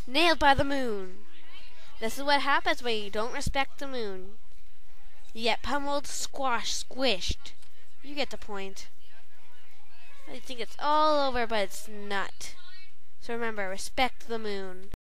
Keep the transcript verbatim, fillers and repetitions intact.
Nailed by the moon. This is what happens when you don't respect the moon. You get pummeled, squashed, squished. You get the point. I think it's all over, but it's not. So remember, respect the moon.